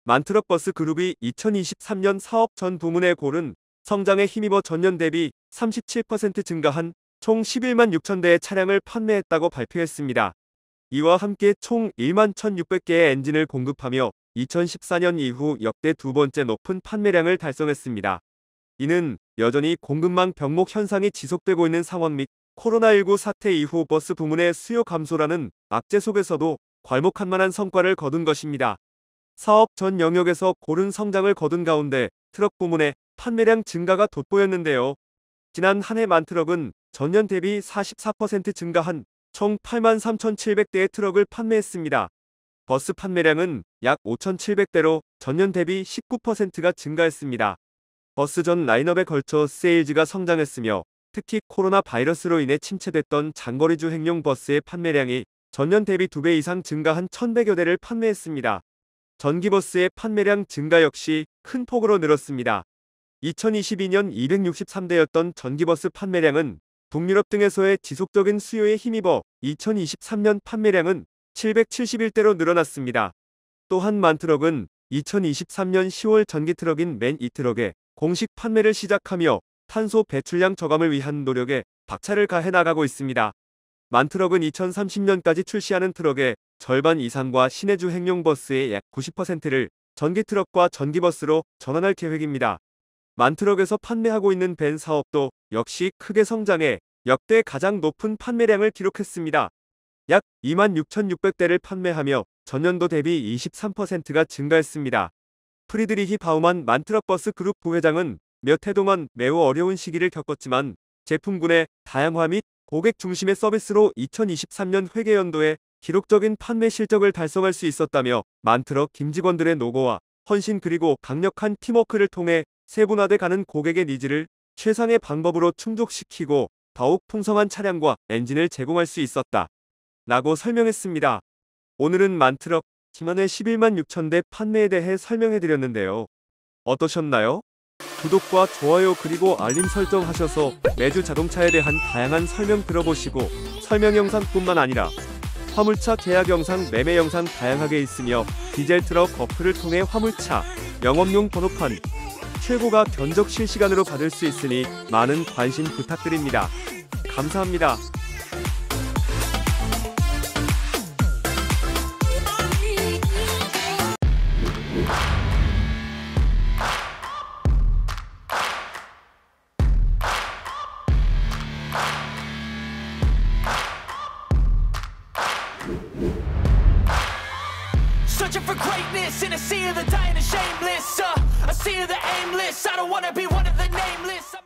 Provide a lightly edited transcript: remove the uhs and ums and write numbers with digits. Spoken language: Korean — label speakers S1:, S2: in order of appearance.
S1: 만트럭버스 그룹이 2023년 사업 전 부문에 고른 성장에 힘입어 전년 대비 37% 증가한 총 11만 6천 대의 차량을 판매했다고 발표했습니다. 이와 함께 총 1만 1,600개의 엔진을 공급하며 2014년 이후 역대 두 번째 높은 판매량을 달성했습니다. 이는 여전히 공급망 병목 현상이 지속되고 있는 상황 및 코로나19 사태 이후 버스 부문의 수요 감소라는 악재 속에서도 괄목할 만한 성과를 거둔 것입니다. 사업 전 영역에서 고른 성장을 거둔 가운데 트럭 부문의 판매량 증가가 돋보였는데요. 지난 한 해 만트럭은 전년 대비 44% 증가한 총 8만 3,700대의 트럭을 판매했습니다. 버스 판매량은 약 5,700대로 전년 대비 19%가 증가했습니다. 버스 전 라인업에 걸쳐 세일즈가 성장했으며 특히 코로나 바이러스로 인해 침체됐던 장거리 주행용 버스의 판매량이 전년 대비 2배 이상 증가한 1,100여 대를 판매했습니다. 전기버스의 판매량 증가 역시 큰 폭으로 늘었습니다. 2022년 263대였던 전기버스 판매량은 북유럽 등에서의 지속적인 수요에 힘입어 2023년 판매량은 771대로 늘어났습니다. 또한 만트럭은 2023년 10월 전기트럭인 맨 2트럭에 공식 판매를 시작하며 탄소 배출량 저감을 위한 노력에 박차를 가해 나가고 있습니다. 만트럭은 2030년까지 출시하는 트럭의 절반 이상과 시내 주행용 버스의 약 90%를 전기트럭과 전기버스로 전환할 계획입니다. 만트럭에서 판매하고 있는 벤 사업도 역시 크게 성장해 역대 가장 높은 판매량을 기록했습니다. 약 26,600대를 판매하며 전년도 대비 23%가 증가했습니다. 프리드리히 바우만 만트럭버스 그룹 부회장은 몇 해 동안 매우 어려운 시기를 겪었지만 제품군의 다양화 및 고객 중심의 서비스로 2023년 회계연도에 기록적인 판매 실적을 달성할 수 있었다며 만트럭 김직원들의 노고와 헌신 그리고 강력한 팀워크를 통해 세분화돼 가는 고객의 니즈를 최상의 방법으로 충족시키고 더욱 풍성한 차량과 엔진을 제공할 수 있었다 라고 설명했습니다. 오늘은 만트럭 지난해 11만 6천 대 판매에 대해 설명해드렸는데요. 어떠셨나요? 구독과 좋아요 그리고 알림 설정하셔서 매주 자동차에 대한 다양한 설명 들어보시고 설명 영상뿐만 아니라 화물차 계약 영상, 매매 영상 다양하게 있으며 디젤 트럭 어플을 통해 화물차, 영업용 번호판, 최고가 견적 실시간으로 받을 수 있으니 많은 관심 부탁드립니다. 감사합니다.
S2: Searching for greatness in a sea of the dying and shameless, a sea of the aimless. I don't wanna be